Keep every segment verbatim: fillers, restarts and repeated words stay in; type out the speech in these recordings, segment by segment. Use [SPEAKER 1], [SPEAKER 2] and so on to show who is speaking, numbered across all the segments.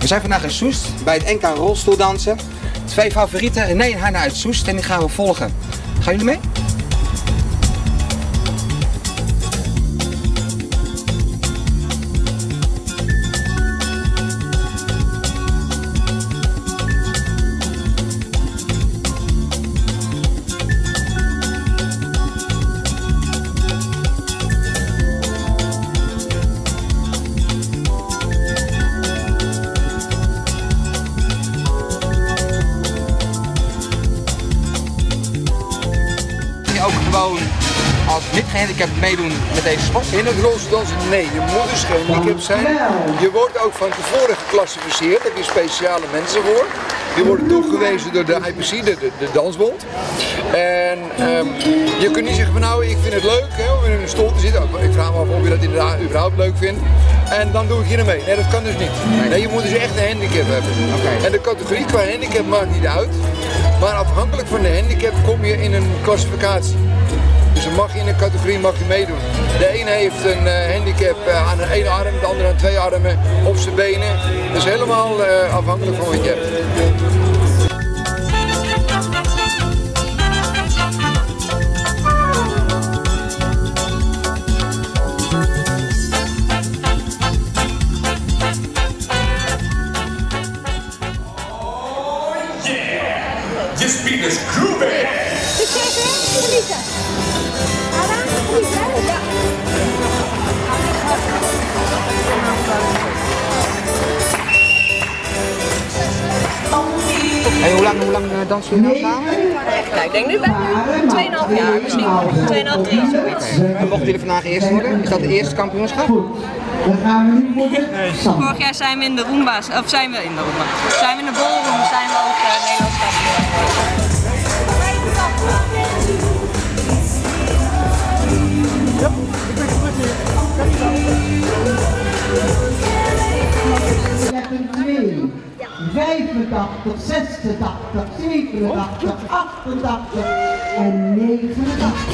[SPEAKER 1] zijn vandaag in Soest bij het N K rolstoeldansen. Twee favorieten, Nee en Hanna uit Soest, en die gaan we volgen. Gaan jullie mee? Ook gewoon als niet gehandicapt meedoen met deze sport?
[SPEAKER 2] In het rolstoeldansen, nee, je moet dus gehandicapt zijn. Je wordt ook van tevoren geclassificeerd, daar heb je speciale mensen voor. Die worden toegewezen door de I P C, de, de, de dansbond. En um, je kunt niet zeggen van nou, ik vind het leuk hè, om in een stoel te zitten. Ik vraag me af of je dat inderdaad überhaupt leuk vindt. En dan doe ik hier mee. Nee, dat kan dus niet. Nee, je moet dus echt een handicap hebben. Okay. En de categorie qua handicap maakt niet uit. Maar afhankelijk van de handicap kom je in een klassificatie. Dus dan mag je in een categorie mag je meedoen. De ene heeft een uh, handicap uh, aan de ene arm, de andere aan twee armen, op zijn benen. Dat is helemaal uh, afhankelijk van wat je hebt.
[SPEAKER 3] This beat is groovy!
[SPEAKER 1] Hey, hoe lang, hoe lang dansen jullie nou samen?
[SPEAKER 4] Ja, ik denk nu bij nu twee komma vijf jaar, misschien twee komma vijf, drie, zoiets.
[SPEAKER 1] En mochten jullie vandaag eerst worden? Is dat de eerste kampioenschap?
[SPEAKER 5] Dan gaan we nu voor de zand.
[SPEAKER 4] Vorig jaar zijn we in de Roomba's, of zijn we in de Roomba? Zijn we in de ballroom, zijn we ook uh, Nederlands kampioen.
[SPEAKER 5] twee, vijfentachtig, zesentachtig, zevenentachtig, achtentachtig en negenentachtig.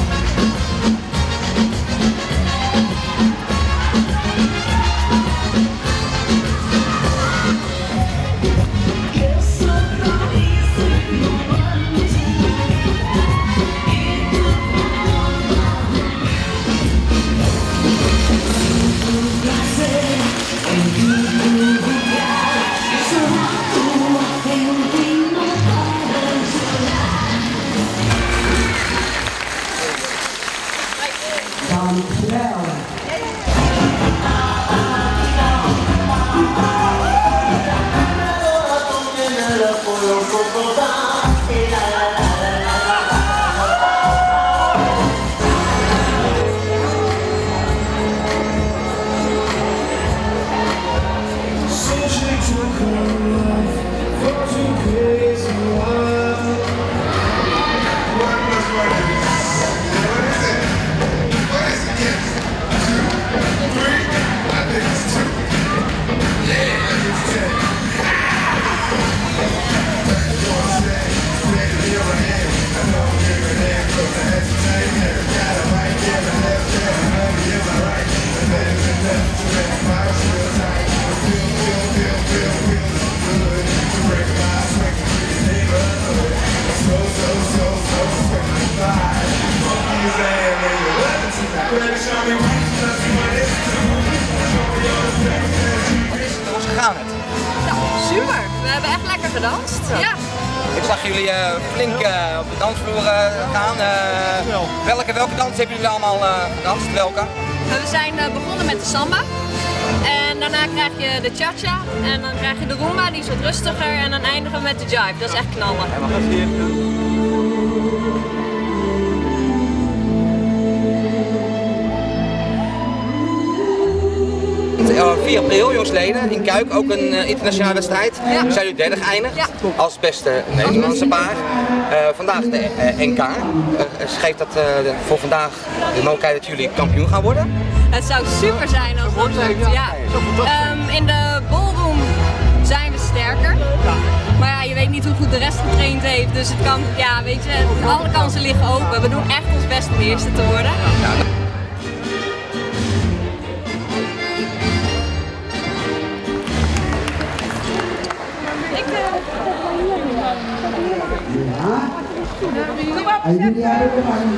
[SPEAKER 5] Dankjewel.
[SPEAKER 1] Hoe is het gegaan het?
[SPEAKER 4] Nou, super. We hebben echt lekker gedanst. Ja.
[SPEAKER 1] Ik zag jullie uh, flink uh, op de dansvloer uh, gaan. Uh, welke, welke dans hebben jullie allemaal uh, gedanst? Welke?
[SPEAKER 4] We zijn uh, begonnen met de samba. En daarna krijg je de cha-cha. En dan krijg je de rumba, die is wat rustiger. En dan eindigen we met de jive. Dat is echt knallen.
[SPEAKER 1] En wat gaat hier? vier april, jongsleden, in Kuik, ook een uh, internationale wedstrijd.
[SPEAKER 4] Ja.
[SPEAKER 1] Zijn jullie derde geëindigd
[SPEAKER 4] Ja.
[SPEAKER 1] als beste Nederlandse paar. Uh, vandaag de uh, N K. Uh, geeft dat uh, de, voor vandaag de mogelijkheid dat jullie kampioen gaan worden?
[SPEAKER 4] Het zou super zijn als dat lukt. Ja. Um, in de ballroom zijn we sterker. Maar ja, je weet niet hoe goed de rest getraind heeft. Dus het kan, ja, weet je, alle kansen liggen open. We doen echt ons best om de eerste te worden.
[SPEAKER 1] Ja.
[SPEAKER 5] En jullie hebben gewonnen.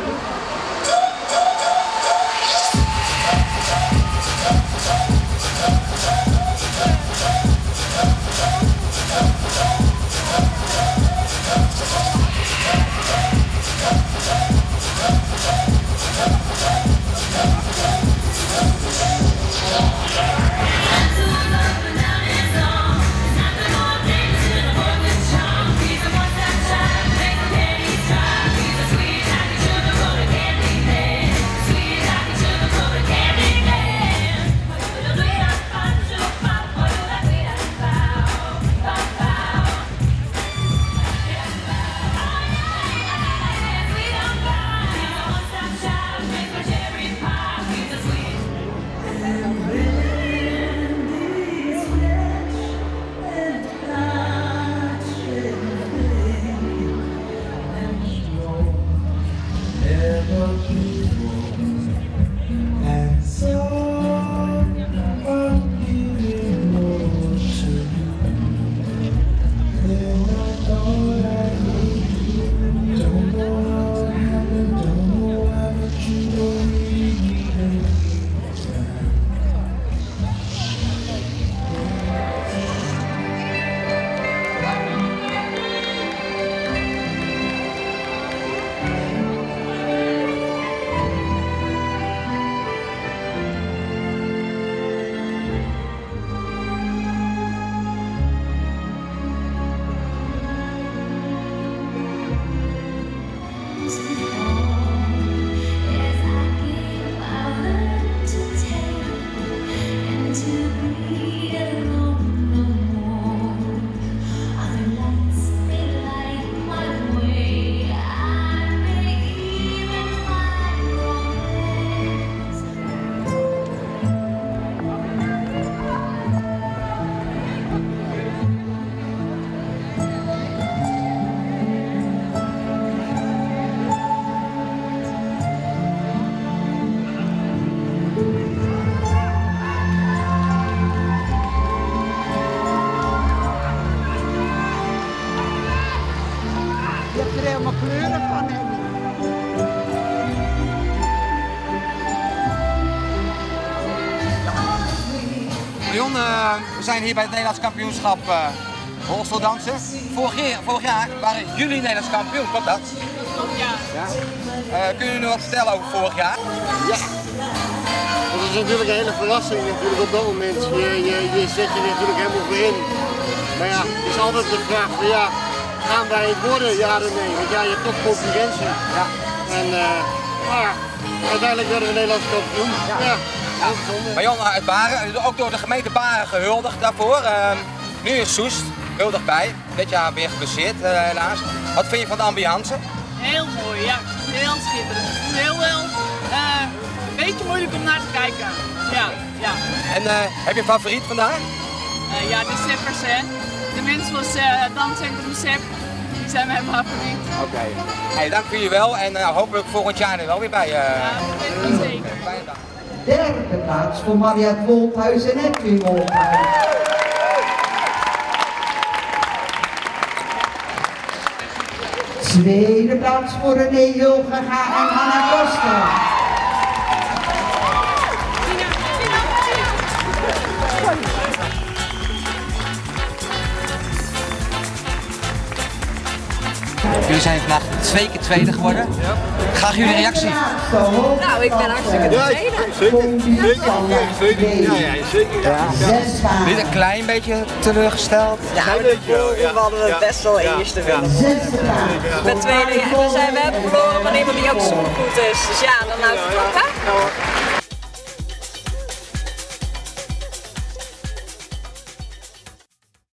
[SPEAKER 1] Marion, uh, we zijn hier bij het Nederlands kampioenschap uh, rolstoeldansen. Vorig jaar, vorig jaar waren jullie Nederlands kampioen, klopt dat?
[SPEAKER 4] Ja.
[SPEAKER 1] Ja. Uh, kunnen jullie nog wat vertellen over vorig jaar?
[SPEAKER 6] Ja. Dat is natuurlijk een hele verrassing natuurlijk op dat moment. Je, je, je zet je natuurlijk helemaal voor in. Maar ja, het is altijd de vraag van ja, gaan wij het worden, ja of nee? Want ja, je hebt toch concurrentie.
[SPEAKER 1] Ja.
[SPEAKER 6] En uh, maar ja, uiteindelijk werden we Nederlands kampioen. Ja. Ja.
[SPEAKER 1] Ja. Marion uit Baren, ook door de gemeente Baren gehuldigd daarvoor. Uh, nu is Soest huldig bij, dit jaar weer geblesseerd uh, helaas. Wat vind je van de ambiance?
[SPEAKER 7] Heel mooi, ja. Heel schitterend. Heel wel. Uh, een beetje moeilijk om naar te kijken. Ja, ja.
[SPEAKER 1] En uh, heb je een favoriet vandaag?
[SPEAKER 7] Uh, ja, de Seppers, hè. De mensen van het uh, danscentrum Sepp, die zijn mijn favoriet.
[SPEAKER 1] Oké. Okay. Hey, dank voor jullie wel en uh, hopelijk volgend jaar er wel weer bij. Uh...
[SPEAKER 7] Ja, dat weet ik zeker.
[SPEAKER 1] Fijne dag.
[SPEAKER 5] Derde plaats voor Mariette Wolthuis en Edwin Wolthuis. Tweede plaats voor René Hilgega en Hanna Koster.
[SPEAKER 1] Jullie zijn vandaag twee keer tweede geworden. Graag jullie reactie.
[SPEAKER 4] Nou, ik ben hartstikke tevreden.
[SPEAKER 6] Zeker, ja, ja, zeker. Ja.
[SPEAKER 1] Niet een klein beetje teleurgesteld?
[SPEAKER 8] Ja, we hadden we best wel eerste willen. Met tweede, ja, we, zijn, we hebben verloren van iemand die ook supergoed is. Dus ja, dan houdt het op, hè?